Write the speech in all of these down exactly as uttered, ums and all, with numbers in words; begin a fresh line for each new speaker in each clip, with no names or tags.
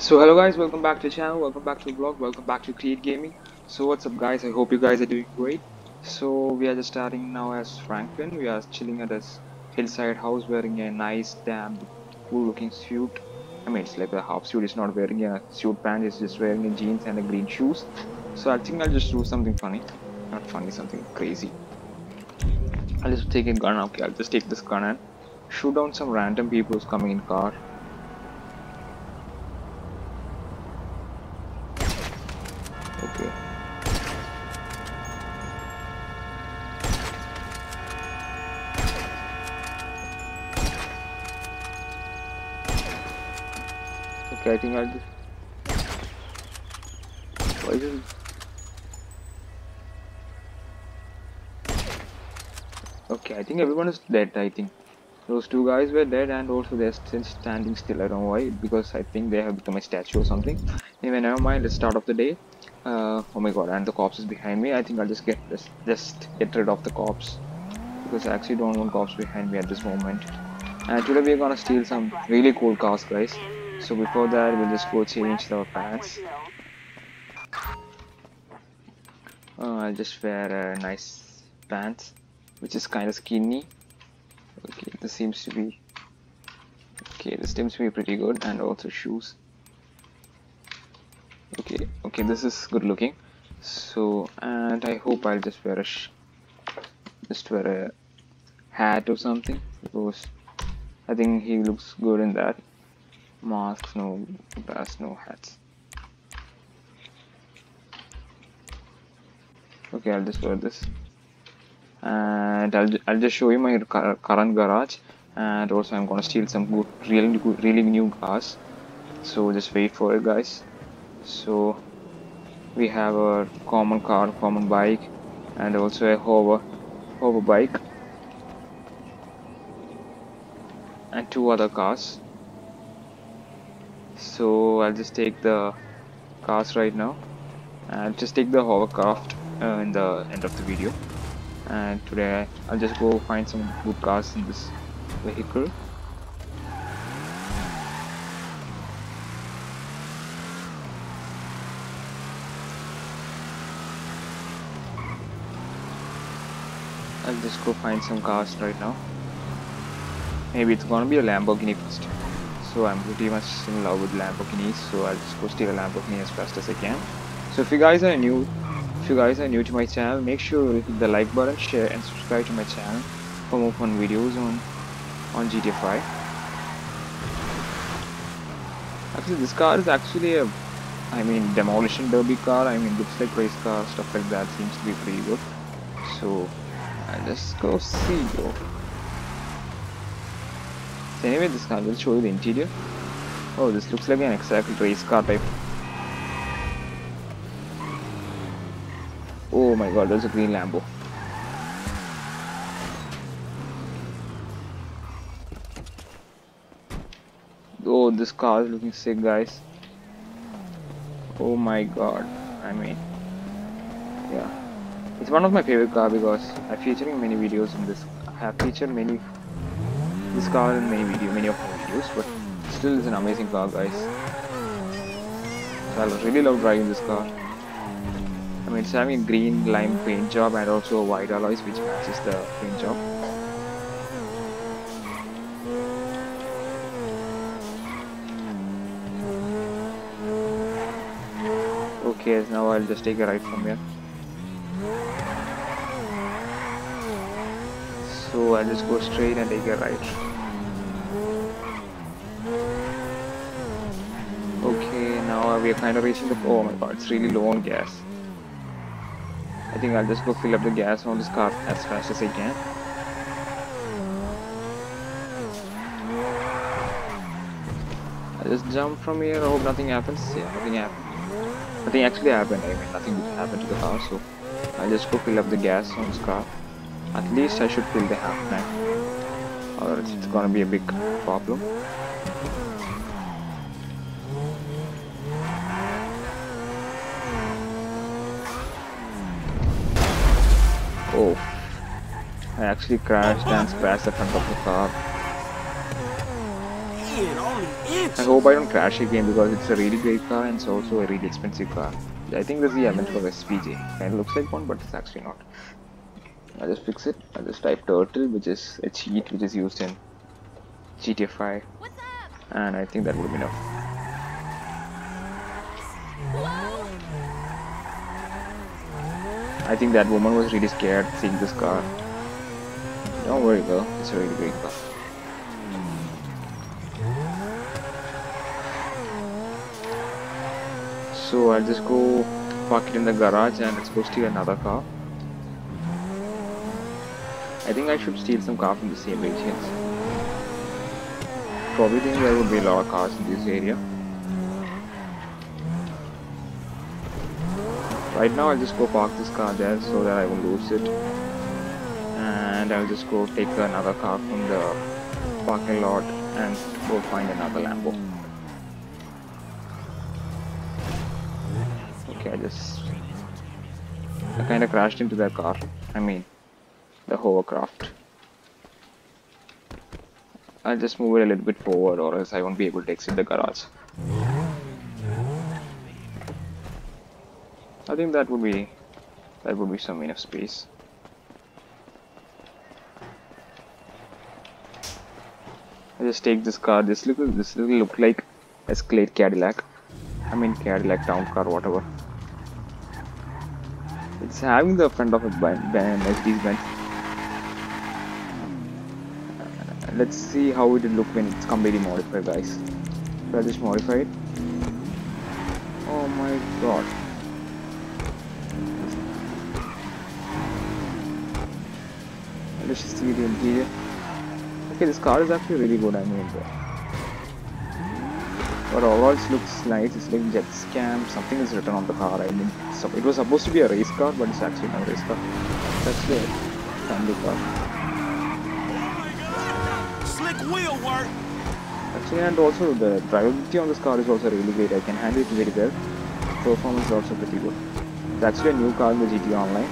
So hello guys, welcome back to the channel, welcome back to the vlog, welcome back to Create Gaming. So what's up guys, I hope you guys are doing great. So we are just starting now as Franklin. We are chilling at this hillside house wearing a nice damn cool looking suit. I mean it's like a half suit, it's not wearing a suit pant, it's just wearing a jeans and a green shoes. So I think I'll just do something funny. Not funny, something crazy. I'll just take a gun, okay, I'll just take this gun and shoot down some random people who's coming in car. Okay. Okay, I think I'll just. Why is it? Okay, I think everyone is dead. I think those two guys were dead, and also they're still standing still. I don't know why, because I think they have become a statue or something. Anyway, never mind. Let's start off the day. Uh, oh my god, and the cops is behind me. I think I'll just get just just get rid of the cops because I actually don't want cops behind me at this moment. And today we're gonna steal some really cool cars, guys. So before that, we'll just go change our pants. Uh, I'll just wear a nice pants, which is kind of skinny. Okay, this seems to be okay. This seems to be pretty good, and also shoes. Okay, okay, this is good looking. So, and I hope I'll just wear a sh just wear a hat or something because I think he looks good in that. Masks, no glass, no hats. Okay, I'll just wear this, and I'll I'll just show you my current garage, and also I'm gonna steal some good, really good, really new cars. So just wait for it, guys. So we have a common car, common bike, and also a hover hover bike, and two other cars. So I'll just take the cars right now, and just take the hovercraft uh, in the end of the video. And today I'll just go find some good cars in this vehicle. I'll just go find some cars right now. Maybe it's gonna be a Lamborghini first. So I'm pretty much in love with Lamborghinis, so I'll just go steal a Lamborghini as fast as I can. So if you guys are new, if you guys are new to my channel, make sure you hit the like button, share, and subscribe to my channel for more fun videos on on G T A five. Actually, this car is actually a, I mean, demolition derby car. I mean, looks like race car, stuff like that seems to be pretty good. So I'll just go see, bro. So anyway, this car will show you the interior. Oh, this looks like an exact race car type. Oh my god, there's a green Lambo. Oh, this car is looking sick, guys. Oh my god. I mean, yeah. It's one of my favorite car because I'm featuring many videos in this. I have featured many this car in many video, many of my videos, but still it's an amazing car, guys. So I really love driving this car. I mean, it's having a green lime paint job and also a white alloys which matches the paint job. Okay, now I'll just take a right from here. So I'll just go straight and take a right. Okay, now we are kind of reaching the. Oh my god, it's really low on gas. I think I'll just go fill up the gas on this car as fast as I can. I'll just jump from here. I hope nothing happens. Yeah, nothing happened. Nothing actually happened. I mean, nothing happened to the car. So I'll just go fill up the gas on this car. At least I should fill the half tank, or it's gonna be a big problem. Oh, I actually crashed and scratched the front of the car.
skin only
I
inches.
hope I don't crash again because it's a really great car and it's also a really expensive car. I think this is the Aventador S P J. Kind of looks like one, but it's actually not. I'll just fix it. I'll just type turtle, which is a cheat which is used in G T A five, and I think that would be enough. I think that woman was really scared seeing this car. Don't worry, girl. It's a really great car. So I'll just go park it in the garage and let's go steal another car. I think I should steal some car from the same regions. Probably think there would be a lot of cars in this area. Right now I'll just go park this car there so that I won't lose it. And I'll just go take another car from the parking lot and go find another Lambo. Okay, I just... I kinda crashed into that car. I mean, the hovercraft. I'll just move it a little bit forward or else I won't be able to exit the garage. I think that would be that would be some enough space. I just take this car. This little this little look like Escalade Cadillac. I mean Cadillac town car, whatever. It's having the front of a Mercedes Benz. Let's see how it will look when it's completely modified, guys. So I'll just modify it. Oh my god. Let's just see the interior. Okay, this car is actually really good, I mean. But overall it looks nice. It's like jet scam. Something is written on the car. I mean, so it was supposed to be a race car, but it's actually not a race car. It's actually a family car.
Slick wheel work.
Actually, and also the drivability on this car is also really great. I can handle it very well. Performance is also pretty good. It's actually a new car in the G T A Online.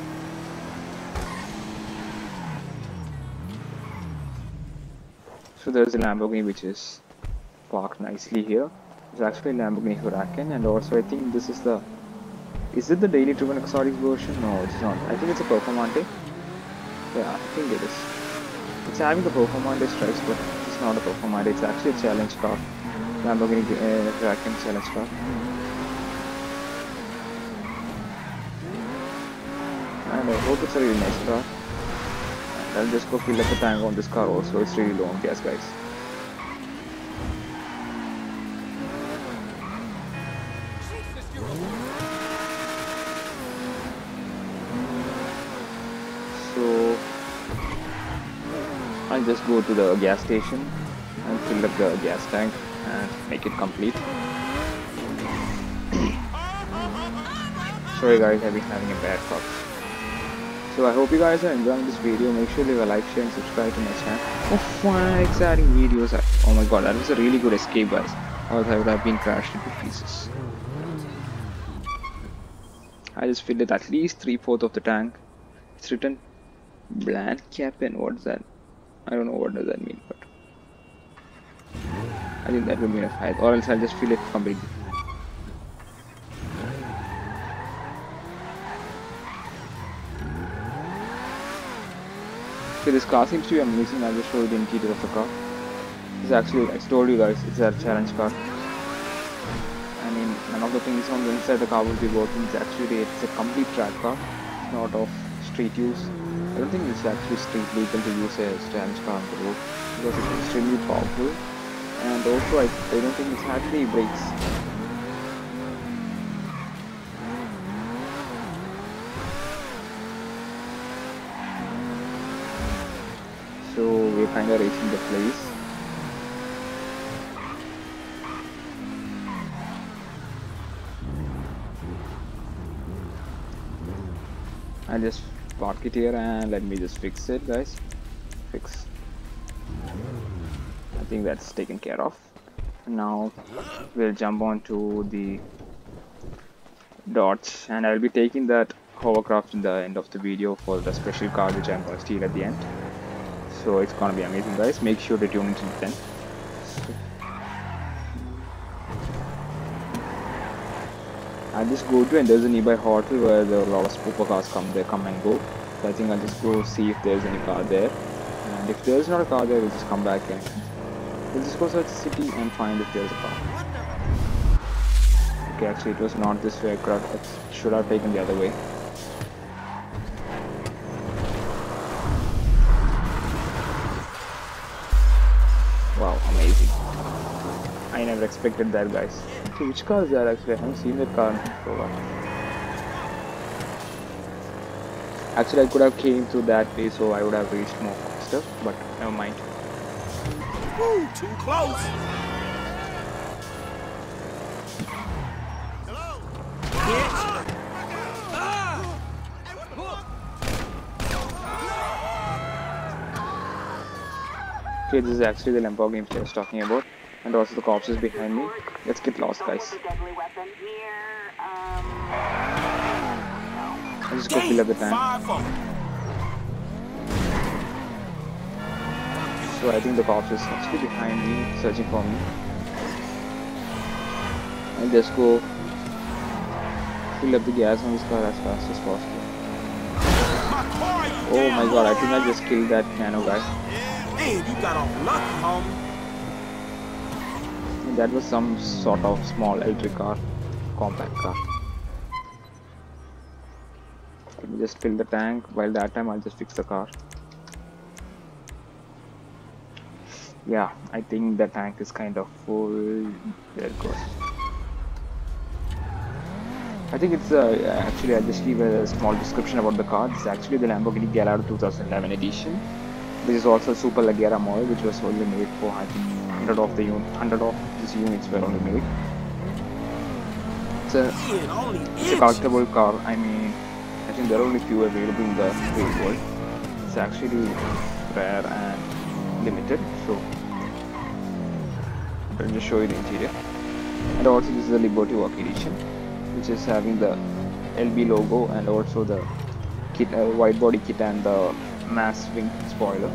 So there's a Lamborghini which is parked nicely here. It's actually a Lamborghini Huracan, and also I think this is the... Is it the daily driven exotic version? No, it's not. I think it's a Performante. Yeah, I think it is. It's having the Performante stripes, but it's not a Performante. It's actually a challenge car. Lamborghini uh, Huracan challenge car. And I hope it's a really nice car. And I'll just go fill up the tank on this car also. It's really low on gas, guys. So I'll just go to the gas station and fill up the gas tank and make it complete. Sorry guys, I've been having a bad cough. So I hope you guys are enjoying this video. Make sure to leave a like, share and subscribe to my channel for fun, exciting videos. Oh my god, that was a really good escape, guys. Or I would have been crashed into pieces. I just filled it at least three-fourths of the tank. It's written bland cabin. What's that? I don't know what does that mean, but I think that would be enough. Or else I'll just fill it completely. Okay, this car seems to be amazing. I'll just show you the interior of the car. It's actually, I told you guys, it's a challenge car. I mean, none of the things on the inside the car will be working. It's actually, it's a complete track car, not of street use. I don't think it's actually street legal to use a challenge car on the road because it's extremely powerful. And also, I, I don't think it's had any brakes. So we're kind of reaching the place. I'll just park it here and let me just fix it, guys. Fix. I think that's taken care of. Now we'll jump on to the Dodge, and I'll be taking that hovercraft in the end of the video for the special car which I'm gonna steal at the end. So it's gonna be amazing, guys. Make sure to tune into the end. I'll just go to, and there's a nearby hotel where there are a lot of spooper cars come there, come and go. So I think I'll just go see if there's any car there. And if there's not a car there, we'll just come back and we'll just go search the city and find if there's a car. Okay, actually it was not this way. I should have taken the other way. Wow, amazing. I never expected that, guys. So which car is that actually? I haven't seen that car for a while. Actually, I could have came through that way, so I would have reached more faster, but never mind.
Ooh, too close. Hello.
Okay, this is actually the Lamborghini I was talking about, and also the cops is behind me. Let's get lost, guys. I'll just go fill up the tank. So I think the cops is actually behind me, searching for me. I'll just go fill up the gas on this car as fast as possible. Oh my god, I think I just killed that nano guy.
Man, you got off lucky, homie.
That was some sort of small electric car, compact car. Let me just fill the tank. While that time I'll just fix the car. Yeah, I think the tank is kind of full. There it goes. I think it's uh, actually I'll just give a small description about the car. It's actually the Lamborghini Gallardo two thousand eleven edition. This is also Super Leggera model, which was only made for I think one hundred of the un one hundred of these units were only made. It's a it's a collectible car. I mean, I think there are only few available in the real world. It's actually rare and limited. So let me just show you the interior. And also this is the Liberty Walk edition, which is having the L B logo and also the kit, uh, wide body kit and the mass wing spoiler.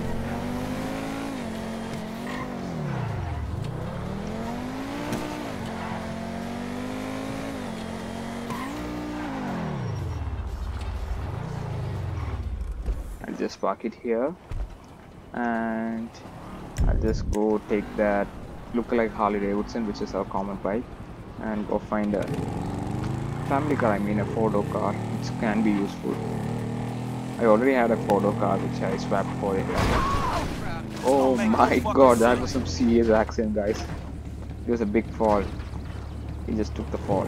I'll just park it here and I'll just go take that look-alike Harley Davidson, which is our common bike, and go find a family car, I mean a four-door car, which can be useful. I already had a four-door car which I swapped for it. Oh my god, that was some serious accident, guys. It was a big fall. He just took the fall.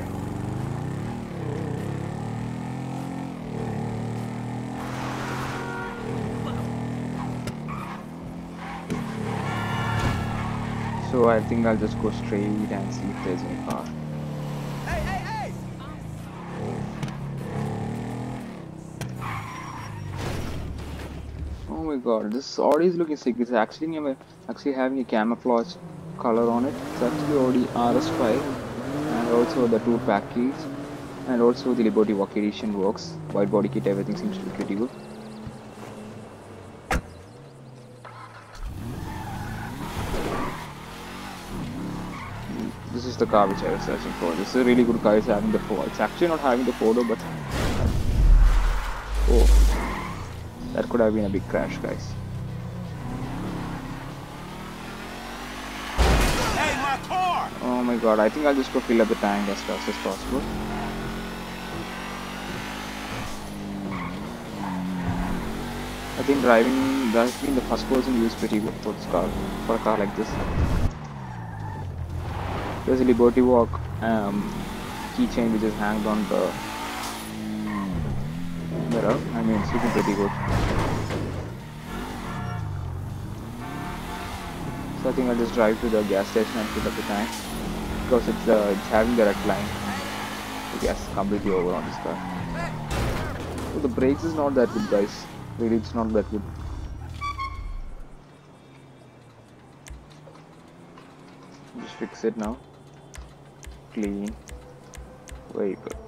So I think I'll just go straight and see if there's any car.
Hey, hey, hey!
Oh my god, this Audi is looking sick. It's actually actually having a camouflage color on it. It's actually Audi R S five, and also the two pack keys, and also the Liberty Walk edition works. Wide body kit, everything seems to be pretty good. This is the car which I was searching for. This is a really good car. It's having the four. It's actually not having the photo, but oh, that could have been a big crash, guys.
Hey, my car!
Oh my god, I think I'll just go fill up the tank as fast as possible. I think driving, that's been the first person used pretty good for this car, for a car like this. There's a Liberty Walk um, keychain which is hanged on the mirror. I mean, it's looking pretty good. So I think I'll just drive to the gas station and fill up the tank, because it's, uh, it's having the red line. The gas is completely over on this car. So the brakes is not that good, guys. Really, it's not that good. Just fix it now. Clean. Very good.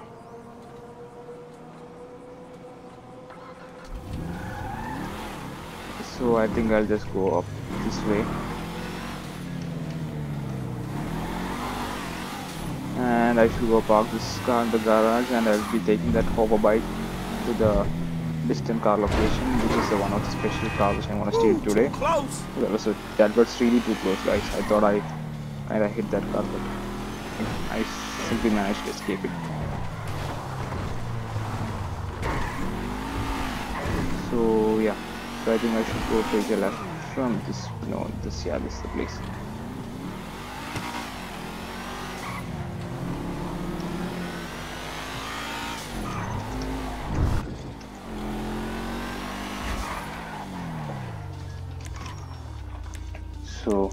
So I think I'll just go up this way. And and I should go park this car in the garage, and I'll be taking that hover bike to the distant car location, which is the one of the special car which I'm gonna steal
Ooh, too
today.
close.
That was a, that was really too close, guys. I thought I I hit that car, but I simply managed to escape it. So yeah, so I think I should go take a left from this. No, this yeah, this is the place. So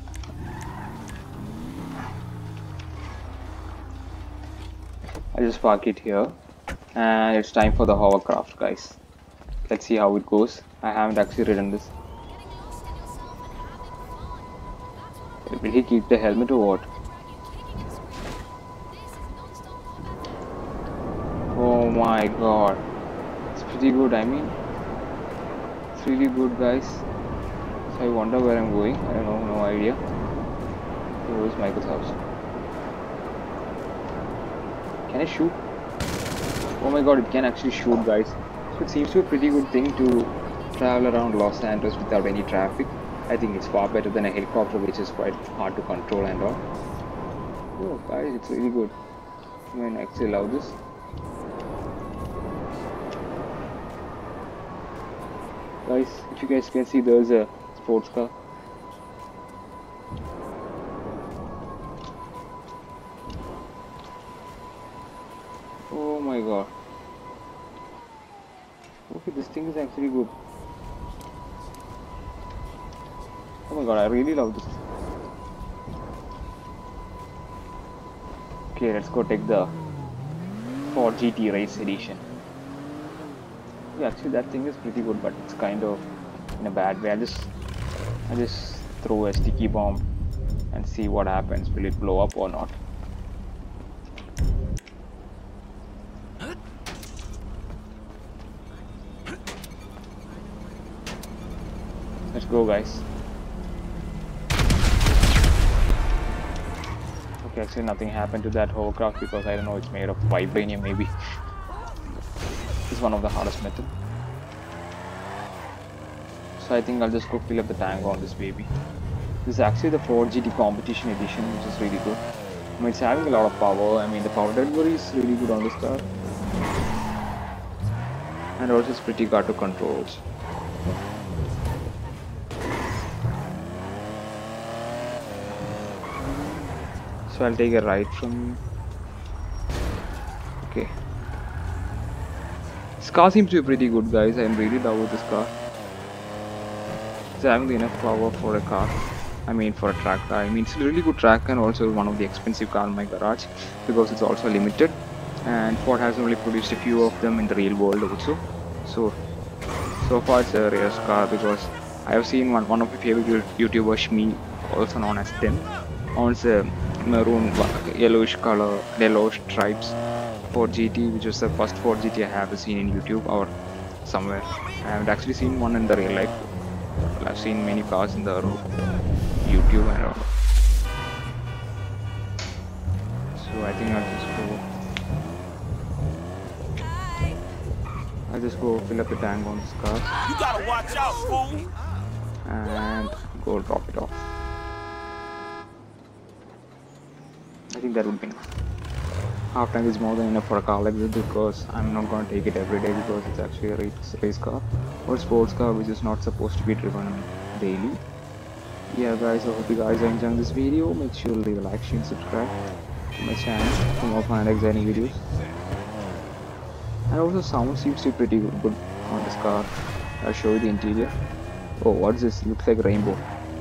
I just park it here, and it's time for the hovercraft, guys. Let's see how it goes. I haven't actually ridden this. Will he keep the helmet or what? Oh my god, it's pretty good. I mean, it's really good, guys. So I wonder where I'm going. I don't know, no idea. So where's Michael's house? Can I shoot? Oh my god, it can actually shoot, guys. So it seems to be a pretty good thing to travel around Los Santos without any traffic. I think it's far better than a helicopter, which is quite hard to control and all. Oh guys, it's really good. I mean, I actually love this. Guys, if you guys can see, there's a sports car. Oh my god. Okay, this thing is actually good. Oh my god, I really love this. Okay, let's go take the Ford G T Race Edition. Yeah, actually that thing is pretty good, but it's kind of in a bad way. I just, I just throw a sticky bomb and see what happens. Will it blow up or not? Let's go, guys. Okay, actually nothing happened to that hovercraft because I don't know, it's made of vibranium maybe. It's one of the hardest metal. So I think I'll just go fill up the tank on this baby. This is actually the Ford G T Competition Edition, which is really good. I mean, it's having a lot of power. I mean, the power delivery is really good on this car. And also it's pretty hard to control. So I'll take a right from... Okay. This car seems to be pretty good, guys. I'm really love with this car. It's having enough power for a car. I mean, for a track car. I mean, it's a really good track and also one of the expensive car in my garage because it's also limited. And Ford has only produced a few of them in the real world also. So, so far it's a rare car because I have seen one one of my favorite YouTubers, Shmi, also known as Tim, owns a maroon yellowish color, yellowish stripes Ford G T, which was the first Ford G T I have seen in YouTube or somewhere. I haven't actually seen one in the real life. Well, I've seen many cars in the YouTube and all. So I think I'll just go. I'll just go fill up the tank on this car.
You gotta watch out, fool.
And go drop it off. I think that would be enough. Half tank is more than enough for a car like this because I'm not going to take it every day because it's actually a race, race car or a sports car which is not supposed to be driven daily. Yeah guys, I hope you guys are enjoying this video. Make sure to leave a like, share and subscribe to my channel for more fun and exciting videos. And also sound seems to be pretty good, good on this car. I'll show you the interior. Oh, what's this? Looks like a rainbow.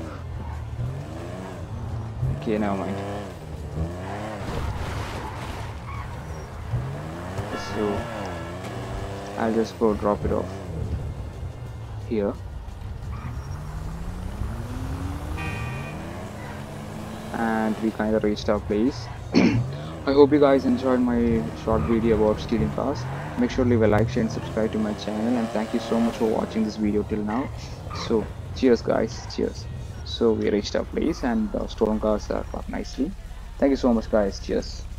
Okay, never mind. So I'll just go drop it off here. And we kind of reached our place. I hope you guys enjoyed my short video about stealing cars. Make sure to leave a like, share and subscribe to my channel, and thank you so much for watching this video till now. So cheers guys, cheers. So we reached our place and the stolen cars are parked nicely. Thank you so much guys, cheers.